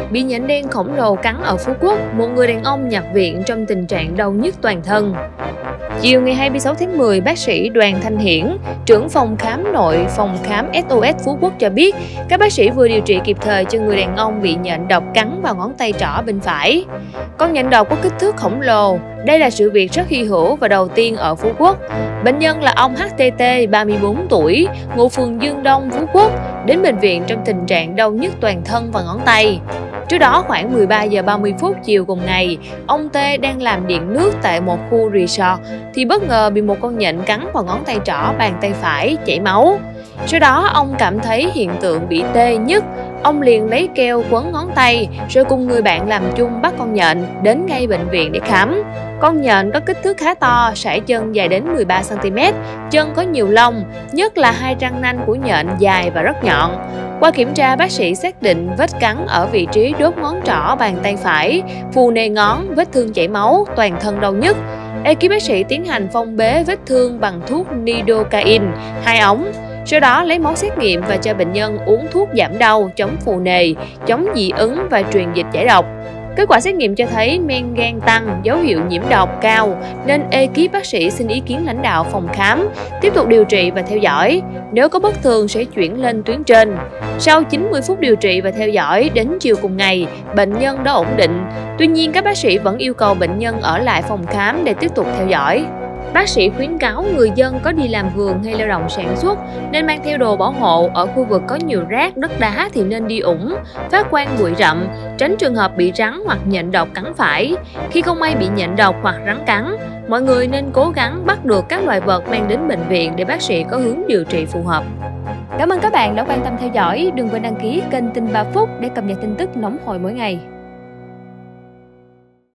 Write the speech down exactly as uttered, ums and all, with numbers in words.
bị nhện đen khổng lồ cắn ở Phú Quốc, một người đàn ông nhập viện trong tình trạng đau nhức toàn thân. Chiều ngày hai mươi sáu tháng mười, bác sĩ Đoàn Thanh Hiển, trưởng phòng khám nội phòng khám ét o ét Phú Quốc cho biết, các bác sĩ vừa điều trị kịp thời cho người đàn ông bị nhện độc cắn vào ngón tay trỏ bên phải. Con nhện độc có kích thước khổng lồ. Đây là sự việc rất hy hữu và đầu tiên ở Phú Quốc. Bệnh nhân là ông hát tê tê, ba mươi bốn tuổi, ngụ phường Dương Đông, Phú Quốc, đến bệnh viện trong tình trạng đau nhức toàn thân và ngón tay. Trước đó, khoảng mười ba giờ ba mươi phút chiều cùng ngày, ông T đang làm điện nước tại một khu resort thì bất ngờ bị một con nhện cắn vào ngón tay trỏ bàn tay phải, chảy máu. Sau đó, ông cảm thấy hiện tượng bị tê nhức. Ông liền lấy keo quấn ngón tay rồi cùng người bạn làm chung bắt con nhện đến ngay bệnh viện để khám. Con nhện có kích thước khá to, sải chân dài đến mười ba xăng ti mét, chân có nhiều lông, nhất là hai răng nanh của nhện dài và rất nhọn. Qua kiểm tra, bác sĩ xác định vết cắn ở vị trí đốt ngón trỏ bàn tay phải, phù nề ngón, vết thương chảy máu, toàn thân đau nhức. Ekip bác sĩ tiến hành phong bế vết thương bằng thuốc lidocaine, hai ống. Sau đó lấy máu xét nghiệm và cho bệnh nhân uống thuốc giảm đau, chống phù nề, chống dị ứng và truyền dịch giải độc. Kết quả xét nghiệm cho thấy men gan tăng, dấu hiệu nhiễm độc cao, nên ekip bác sĩ xin ý kiến lãnh đạo phòng khám, tiếp tục điều trị và theo dõi. Nếu có bất thường sẽ chuyển lên tuyến trên. Sau chín mươi phút điều trị và theo dõi, đến chiều cùng ngày, bệnh nhân đã ổn định. Tuy nhiên, các bác sĩ vẫn yêu cầu bệnh nhân ở lại phòng khám để tiếp tục theo dõi. Bác sĩ khuyến cáo người dân có đi làm vườn hay lao động sản xuất nên mang theo đồ bảo hộ. Ở khu vực có nhiều rác, đất đá thì nên đi ủng, phát quang bụi rậm, tránh trường hợp bị rắn hoặc nhện độc cắn phải. Khi không may bị nhện độc hoặc rắn cắn, mọi người nên cố gắng bắt được các loài vật mang đến bệnh viện để bác sĩ có hướng điều trị phù hợp. Cảm ơn các bạn đã quan tâm theo dõi. Đừng quên đăng ký kênh Tin ba Phút để cập nhật tin tức nóng hổi mỗi ngày.